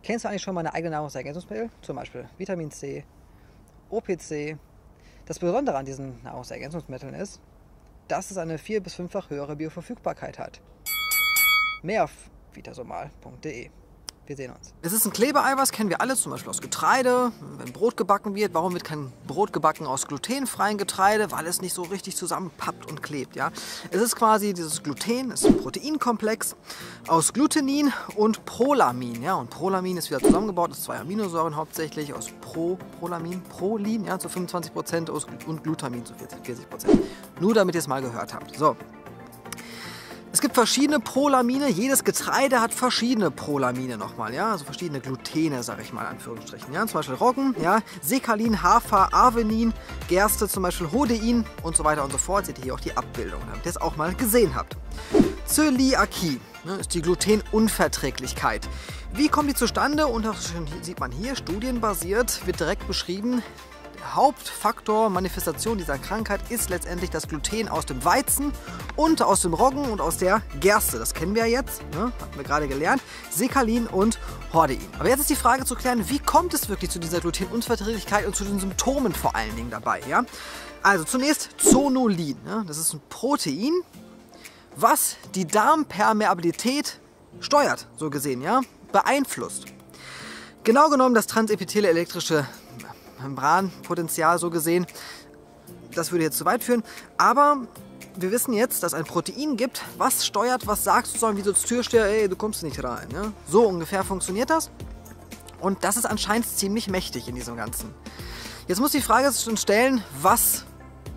Kennst du eigentlich schon mal eine eigene Nahrungsergänzungsmittel? Zum Beispiel Vitamin C, OPC. Das Besondere an diesen Nahrungsergänzungsmitteln ist, dass es eine 4- bis 5-fach höhere Bioverfügbarkeit hat. Mehr auf vitasomal.de. Wir sehen uns. Es ist ein Klebeeiweiß, kennen wir alle, zum Beispiel aus Getreide, wenn Brot gebacken wird. Warum wird kein Brot gebacken aus glutenfreiem Getreide? Weil es nicht so richtig zusammenpappt und klebt. Ja? Es ist quasi dieses Gluten, es ist ein Proteinkomplex aus Glutenin und Prolamin. Ja? Und Prolamin ist wieder zusammengebaut aus 2 Aminosäuren hauptsächlich, aus Prolin ja, zu 25% und Glutamin zu 40%. Nur damit ihr es mal gehört habt. So. Es gibt verschiedene Prolamine, jedes Getreide hat verschiedene Prolamine nochmal, ja, also verschiedene Glutene, sage ich mal in Anführungsstrichen, ja, zum Beispiel Roggen, ja, Sekalin, Hafer, Arvenin, Gerste, zum Beispiel Hodein und so weiter und so fort. Seht ihr hier auch die Abbildung, damit ihr es auch mal gesehen habt. Zöliakie, ne, ist die Glutenunverträglichkeit. Wie kommt die zustande? Und das sieht man hier, studienbasiert, wird direkt beschrieben. Hauptfaktor Manifestation dieser Krankheit ist letztendlich das Gluten aus dem Weizen und aus dem Roggen und aus der Gerste. Das kennen wir jetzt, ne? Hatten wir gerade gelernt. Sekalin und Hodein. Aber jetzt ist die Frage zu klären, wie kommt es wirklich zu dieser Glutenunverträglichkeit und zu den Symptomen vor allen Dingen dabei? Ja? Also zunächst Zonulin. Ne? Das ist ein Protein, was die Darmpermeabilität steuert, so gesehen, ja? Beeinflusst. Genau genommen das transepithele elektrische Membranpotenzial, so gesehen. Das würde jetzt zu weit führen. Aber wir wissen jetzt, dass ein Protein gibt, was steuert, was sagst du, sollen wie so als Türsteher, ey, du kommst nicht rein. Ja? So ungefähr funktioniert das. Und das ist anscheinend ziemlich mächtig in diesem Ganzen. Jetzt muss die Frage schon stellen, was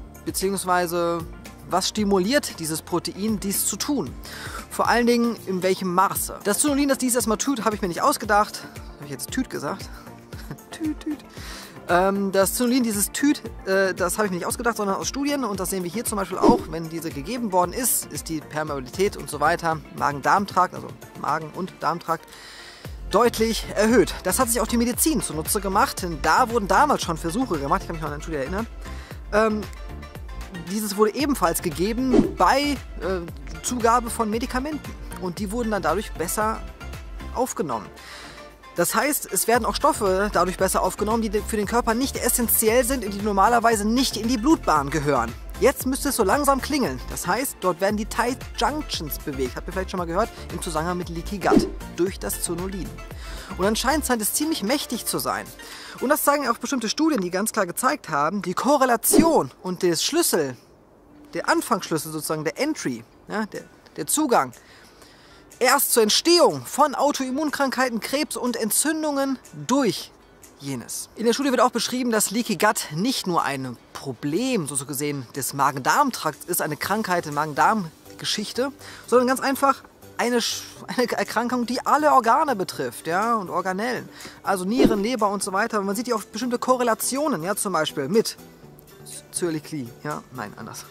stimuliert dieses Protein, dies zu tun? Vor allen Dingen, in welchem Maße? Das Zonulin, das dies erstmal tut, habe ich mir nicht ausgedacht. Habe ich jetzt Tüt gesagt? Tüt. Das Zonulin, dieses Tüt, das habe ich mir nicht ausgedacht, sondern aus Studien. Und das sehen wir hier zum Beispiel auch, wenn diese gegeben worden ist die Permeabilität und so weiter, Magen-Darm-Trakt, also Magen- und Darmtrakt, deutlich erhöht. Das hat sich auch die Medizin zunutze gemacht, denn da wurden damals schon Versuche gemacht, ich kann mich noch an eine Studie erinnern. Dieses wurde ebenfalls gegeben bei Zugabe von Medikamenten. Und die wurden dann dadurch besser aufgenommen. Das heißt, es werden auch Stoffe dadurch besser aufgenommen, die für den Körper nicht essentiell sind und die normalerweise nicht in die Blutbahn gehören. Jetzt müsste es so langsam klingeln. Das heißt, dort werden die Tight Junctions bewegt. Habt ihr vielleicht schon mal gehört? Im Zusammenhang mit Leaky Gut. Durch das Zonulin. Und anscheinend scheint es ziemlich mächtig zu sein. Und das zeigen auch bestimmte Studien, die ganz klar gezeigt haben, die Korrelation und der Schlüssel, der Anfangsschlüssel sozusagen, der Entry, ja, der Zugang, erst zur Entstehung von Autoimmunkrankheiten, Krebs und Entzündungen durch jenes. In der Studie wird auch beschrieben, dass Leaky Gut nicht nur ein Problem, so gesehen, des Magen-Darm-Trakts ist, eine Krankheit in Magen-Darm-Geschichte, sondern ganz einfach eine Erkrankung, die alle Organe betrifft, ja, und Organellen. Also Nieren, Leber und so weiter. Man sieht hier auch bestimmte Korrelationen, ja, zum Beispiel mit Zöliakie, ja, nein, anders.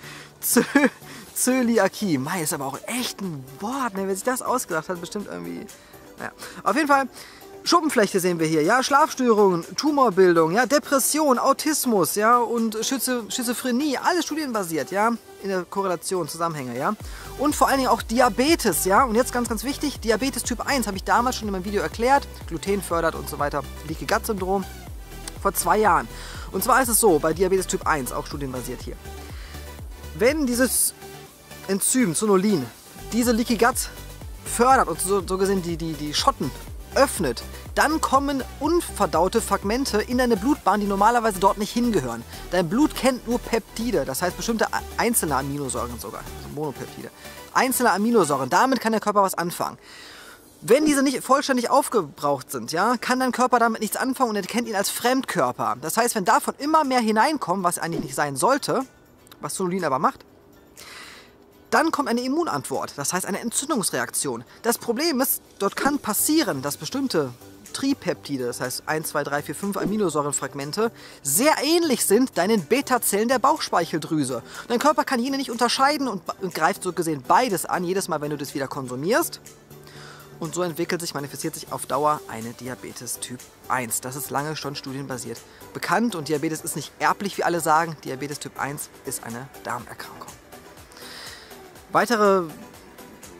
Zöliakie. Mei, ist aber auch echt ein Wort, ne? Wer sich das ausgedacht hat, bestimmt irgendwie. Naja. Auf jeden Fall, Schuppenflechte sehen wir hier, ja, Schlafstörungen, Tumorbildung, ja, Depression, Autismus, ja, und Schizophrenie, alles studienbasiert, ja, in der Korrelation, Zusammenhänge, ja. Und vor allen Dingen auch Diabetes, ja, und jetzt ganz, ganz wichtig, Diabetes Typ 1, habe ich damals schon in meinem Video erklärt, Gluten fördert und so weiter, Leaky Gut Syndrom, vor 2 Jahren. Und zwar ist es so, bei Diabetes Typ 1, auch studienbasiert hier, wenn dieses Enzym, Zonulin, diese Leaky Gut fördert und so gesehen die Schotten öffnet, dann kommen unverdaute Fragmente in deine Blutbahn, die normalerweise dort nicht hingehören. Dein Blut kennt nur Peptide, das heißt bestimmte einzelne Aminosäuren sogar, also Monopeptide. Einzelne Aminosäuren, damit kann der Körper was anfangen. Wenn diese nicht vollständig aufgebraucht sind, ja, kann dein Körper damit nichts anfangen und er kennt ihn als Fremdkörper. Das heißt, wenn davon immer mehr hineinkommen, was eigentlich nicht sein sollte, was Zonulin aber macht, dann kommt eine Immunantwort, das heißt eine Entzündungsreaktion. Das Problem ist, dort kann passieren, dass bestimmte Tripeptide, das heißt 1, 2, 3, 4, 5 Aminosäurenfragmente, sehr ähnlich sind deinen Beta-Zellen der Bauchspeicheldrüse. Dein Körper kann jene nicht unterscheiden und greift so gesehen beides an, jedes Mal, wenn du das wieder konsumierst. Und so manifestiert sich auf Dauer eine Diabetes Typ 1. Das ist lange schon studienbasiert bekannt und Diabetes ist nicht erblich, wie alle sagen. Diabetes Typ 1 ist eine Darmerkrankung. Weitere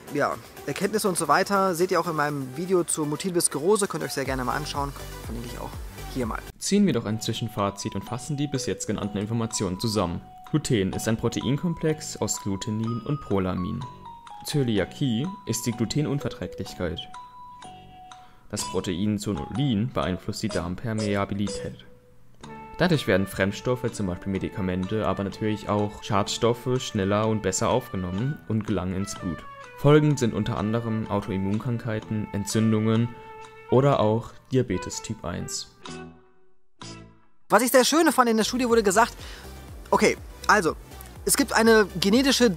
ja, Erkenntnisse und so weiter seht ihr auch in meinem Video zur Multiple Sklerose. Könnt ihr euch sehr gerne mal anschauen. Verlinke ich auch hier mal. Ziehen wir doch ein Zwischenfazit und fassen die bis jetzt genannten Informationen zusammen. Gluten ist ein Proteinkomplex aus Glutenin und Prolamin. Zöliakie ist die Glutenunverträglichkeit. Das Protein Zonulin beeinflusst die Darmpermeabilität. Dadurch werden Fremdstoffe, zum Beispiel Medikamente, aber natürlich auch Schadstoffe schneller und besser aufgenommen und gelangen ins Blut. Folgen sind unter anderem Autoimmunkrankheiten, Entzündungen oder auch Diabetes Typ 1. Was ich sehr schön fand, in der Studie wurde gesagt, okay, also, es gibt eine genetische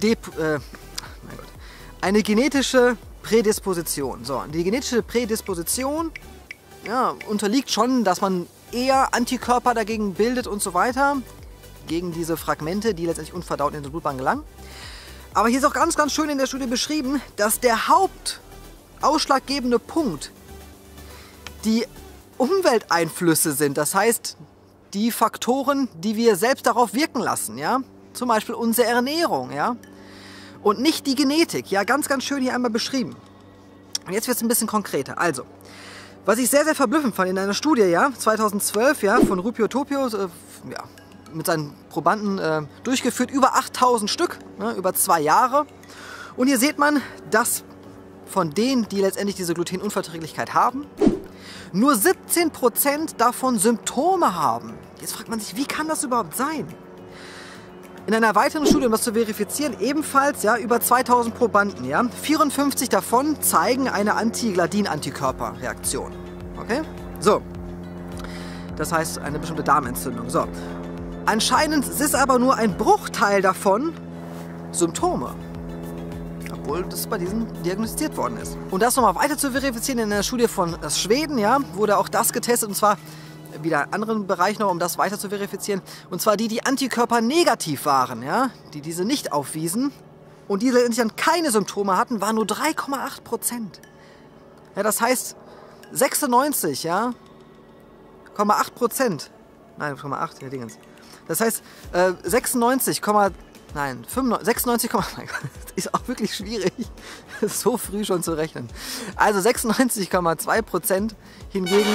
Prädisposition. So, die genetische Prädisposition, ja, unterliegt schon, dass man eher Antikörper dagegen bildet und so weiter, gegen diese Fragmente, die letztendlich unverdaut in die Blutbahn gelangen. Aber hier ist auch ganz, ganz schön in der Studie beschrieben, dass der hauptausschlaggebende Punkt die Umwelteinflüsse sind. Das heißt, die Faktoren, die wir selbst darauf wirken lassen, ja, zum Beispiel unsere Ernährung, ja, und nicht die Genetik, ja, ganz, ganz schön hier einmal beschrieben. Und jetzt wird es ein bisschen konkreter. Also, was ich sehr, sehr verblüffend fand in einer Studie, ja, 2012, ja, von Rupio Topio, ja, mit seinen Probanden durchgeführt, über 8000 Stück, ne, über 2 Jahre. Und hier sieht man, dass von denen, die letztendlich diese Glutenunverträglichkeit haben, nur 17% davon Symptome haben. Jetzt fragt man sich, wie kann das überhaupt sein? In einer weiteren Studie, um das zu verifizieren, ebenfalls ja, über 2000 Probanden. Ja, 54 davon zeigen eine Antigladin-Antikörperreaktion. Okay? So. Das heißt, eine bestimmte Darmentzündung. So. Anscheinend ist aber nur ein Bruchteil davon Symptome. Obwohl das bei diesen diagnostiziert worden ist. Und das nochmal weiter zu verifizieren, in einer Studie von Schweden, ja, wurde auch das getestet, und zwar wieder in anderen Bereich noch, um das weiter zu verifizieren. Und zwar die, die Antikörper negativ waren, ja, die diese nicht aufwiesen und die letztendlich dann keine Symptome hatten, waren nur 3,8%. Ja, das heißt 96, ja, 0,8%. Nein, 0,8, ja, Dingens. Das heißt 96, nein, 96, mein Gott, das ist auch wirklich schwierig, so früh schon zu rechnen. Also 96,2% hingegen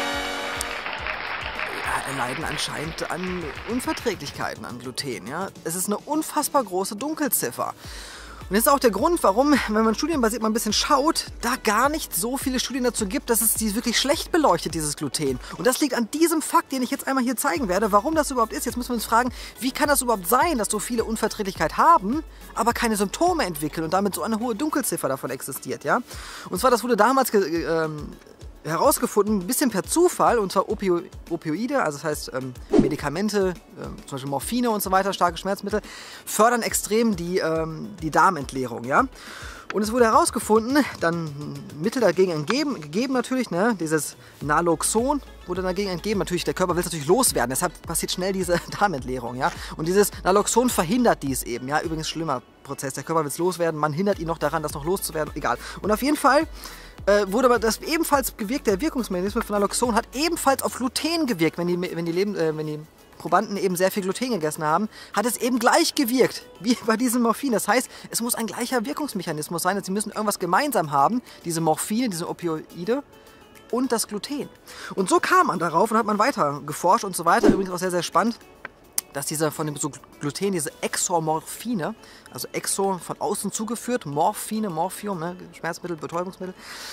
leiden anscheinend an Unverträglichkeiten an Gluten. Ja? Es ist eine unfassbar große Dunkelziffer. Und das ist auch der Grund, warum, wenn man studienbasiert mal ein bisschen schaut, da gar nicht so viele Studien dazu gibt, dass es die wirklich schlecht beleuchtet, dieses Gluten. Und das liegt an diesem Fakt, den ich jetzt einmal hier zeigen werde, warum das überhaupt ist. Jetzt müssen wir uns fragen, wie kann das überhaupt sein, dass so viele Unverträglichkeit haben, aber keine Symptome entwickeln und damit so eine hohe Dunkelziffer davon existiert. Ja? Und zwar, das wurde damals herausgefunden, ein bisschen per Zufall, und zwar Opioide, also das heißt Medikamente, zum Beispiel Morphine und so weiter, starke Schmerzmittel, fördern extrem die Darmentleerung, ja. Und es wurde herausgefunden, dann Mittel dagegen gegeben natürlich, ne, dieses Naloxon wurde dagegen entgeben. Natürlich, der Körper will es natürlich loswerden, deshalb passiert schnell diese Darmentleerung, ja. Und dieses Naloxon verhindert dies eben, ja, übrigens schlimmer Prozess. Der Körper will es loswerden, man hindert ihn noch daran, das noch loszuwerden, egal. Und auf jeden Fall wurde aber das ebenfalls gewirkt, der Wirkungsmechanismus von Naloxon hat ebenfalls auf Gluten gewirkt, wenn die Probanden eben sehr viel Gluten gegessen haben, hat es eben gleich gewirkt, wie bei diesem Morphin. Das heißt, es muss ein gleicher Wirkungsmechanismus sein, sie müssen irgendwas gemeinsam haben, diese Morphine, diese Opioide und das Gluten. Und so kam man darauf und hat man weiter geforscht und so weiter, übrigens auch sehr, sehr spannend, dass diese von dem Gluten, diese Exomorphine, also Exo von außen zugeführt, Morphine, Morphium, ne, Schmerzmittel, Betäubungsmittel,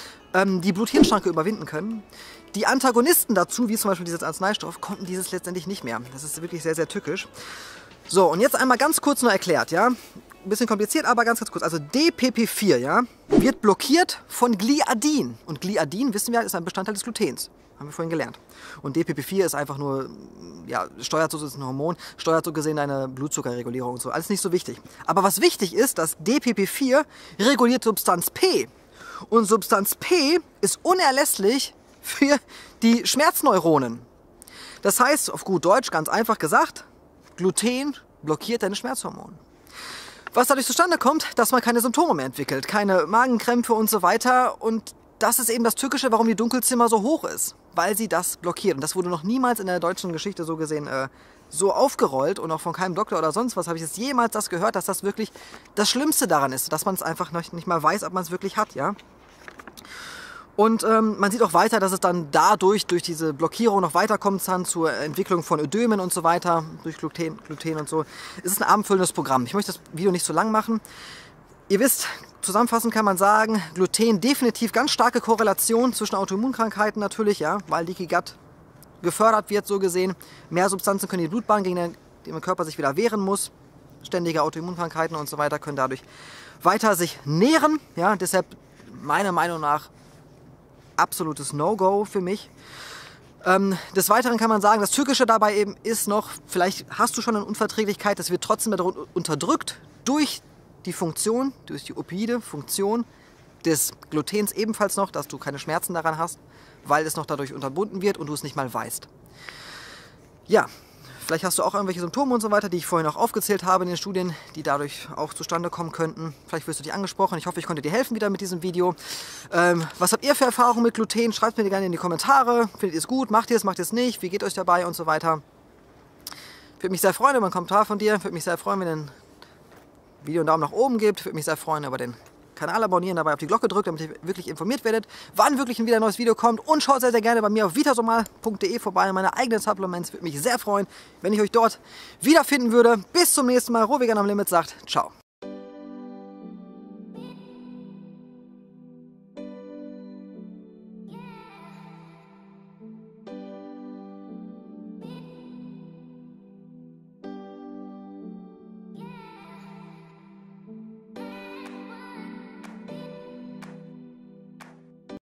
die Blut-Hirn-Schranke überwinden können. Die Antagonisten dazu, wie zum Beispiel dieses Arzneistoff, konnten dieses letztendlich nicht mehr. Das ist wirklich sehr, sehr tückisch. So, und jetzt einmal ganz kurz nur erklärt, ja. Ein bisschen kompliziert, aber ganz, ganz kurz. Also DPP4, ja, wird blockiert von Gliadin. Und Gliadin, wissen wir, ist ein Bestandteil des Glutens. Haben wir vorhin gelernt. Und DPP4 ist einfach nur, ja, steuert so, ist ein Hormon, steuert so gesehen deine Blutzuckerregulierung und so. Alles nicht so wichtig. Aber was wichtig ist, dass DPP4 reguliert Substanz P. Und Substanz P ist unerlässlich für die Schmerzneuronen. Das heißt, auf gut Deutsch, ganz einfach gesagt, Gluten blockiert deine Schmerzhormone. Was dadurch zustande kommt, dass man keine Symptome mehr entwickelt, keine Magenkrämpfe und so weiter. Und das ist eben das Tückische, warum die Dunkelziffer so hoch ist. Weil sie das blockiert. Und das wurde noch niemals in der deutschen Geschichte so gesehen so aufgerollt. Und auch von keinem Doktor oder sonst was habe ich jetzt jemals das gehört, dass das wirklich das Schlimmste daran ist. Dass man es einfach nicht mal weiß, ob man es wirklich hat, ja. Und man sieht auch weiter, dass es dann dadurch, durch diese Blockierung noch weiterkommt dann zur Entwicklung von Ödemen und so weiter, durch Gluten und so. Es ist ein abendfüllendes Programm. Ich möchte das Video nicht so lang machen. Ihr wisst, zusammenfassend kann man sagen, Gluten definitiv ganz starke Korrelation zwischen Autoimmunkrankheiten natürlich, ja, weil Leaky Gut gefördert wird, so gesehen. Mehr Substanzen können die Blutbahn, gegen den der Körper sich wieder wehren muss. Ständige Autoimmunkrankheiten und so weiter können dadurch weiter sich nähren. Ja, deshalb meiner Meinung nach absolutes No-Go für mich. Des Weiteren kann man sagen, das Tückische dabei eben ist noch, vielleicht hast du schon eine Unverträglichkeit, das wird trotzdem unterdrückt durch die Funktion, durch die opioide Funktion des Glutens ebenfalls noch, dass du keine Schmerzen daran hast, weil es noch dadurch unterbunden wird und du es nicht mal weißt. Ja, vielleicht hast du auch irgendwelche Symptome und so weiter, die ich vorhin auch aufgezählt habe in den Studien, die dadurch auch zustande kommen könnten. Vielleicht wirst du dich angesprochen. Ich hoffe, ich konnte dir helfen wieder mit diesem Video. Was habt ihr für Erfahrungen mit Gluten? Schreibt mir gerne in die Kommentare. Findet ihr es gut? Macht ihr es nicht? Wie geht euch dabei und so weiter? Würde mich sehr freuen über einen Kommentar von dir. Würde mich sehr freuen, wenn ihr ein Video einen Daumen nach oben gebt. Würde mich sehr freuen über den Kanal abonnieren, dabei auf die Glocke drückt, damit ihr wirklich informiert werdet, wann wirklich wieder ein neues Video kommt. Und schaut sehr, sehr gerne bei mir auf vitasomal.de vorbei, meine eigenen Supplements. Würde mich sehr freuen, wenn ich euch dort wiederfinden würde. Bis zum nächsten Mal. Rohvegan am Limit sagt ciao.